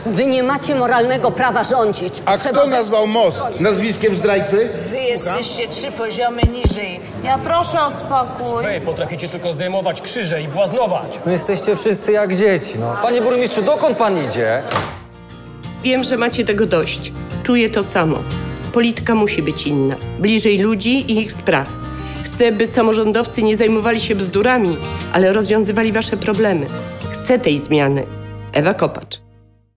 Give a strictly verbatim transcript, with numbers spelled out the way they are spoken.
Wy nie macie moralnego prawa rządzić. A Trzeba kto nazwał most nazwiskiem zdrajcy? Wy jesteście trzy poziomy niżej. Ja proszę o spokój. Wy potraficie tylko zdejmować krzyże i błaznować. No jesteście wszyscy jak dzieci, no. Panie burmistrzu, dokąd pan idzie? Wiem, że macie tego dość. Czuję to samo. Polityka musi być inna. Bliżej ludzi i ich spraw. Chcę, by samorządowcy nie zajmowali się bzdurami, ale rozwiązywali wasze problemy. Chcę tej zmiany. Ewa Kopacz.